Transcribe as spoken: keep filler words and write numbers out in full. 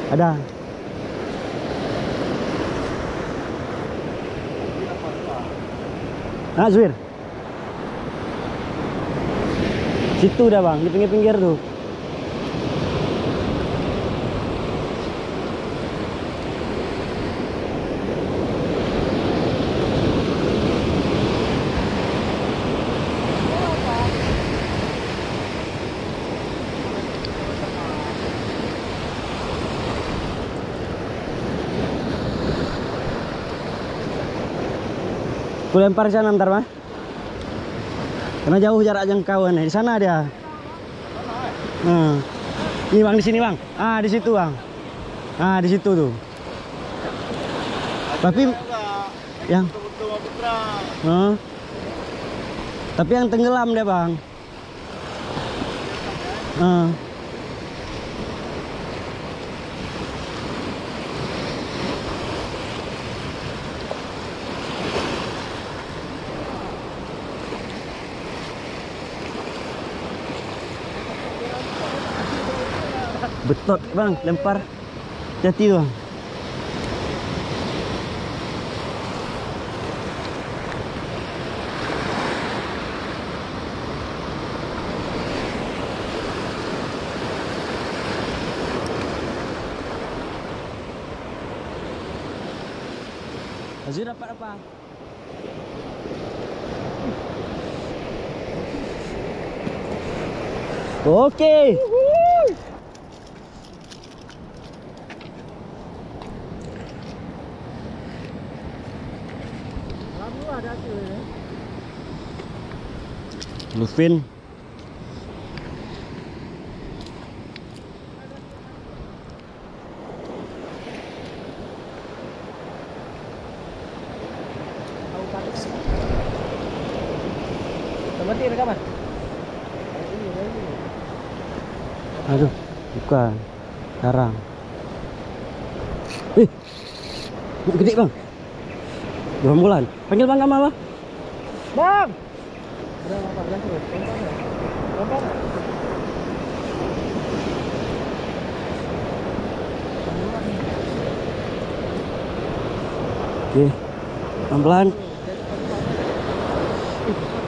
Ada. Ah, Zuir. Situ dah bang, di pinggir-pinggir tuh. Aku lempar di sana ntar mah. Karena jauh jarak jangkauan nih. Di sana dia. Hmm. Ini bang, di sini bang. Ah, di situ bang. Ah, di situ tuh. Tapi yang hmm. Tapi yang tenggelam dia bang. Hmm. Betot bang, lempar jati bang. Azir dapat apa? Okey. Bluefin. Berhenti rekaman. Aduh, bukan. Jarang. Eh. Gede bang. Dua bulan. Panggil bang Kamal lah. Bang. Ada apa? Ada terus. Gampang. Oke. Pelan-pelan.